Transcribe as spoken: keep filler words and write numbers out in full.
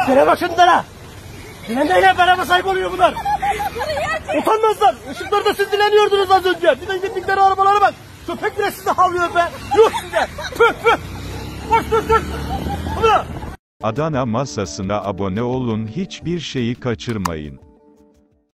Gene başındalar. Dilendeyle beraber sahip oluyor bunlar. Utanmazlar. Işıklarda siz dileniyordunuz az önce. Bir de gittikleri arabalara bak. Köpek bile sizi havlıyor be. Yuh size. Püh püh. Koş koş koş. Hadi. Adana Masasına abone olun, hiçbir şeyi kaçırmayın.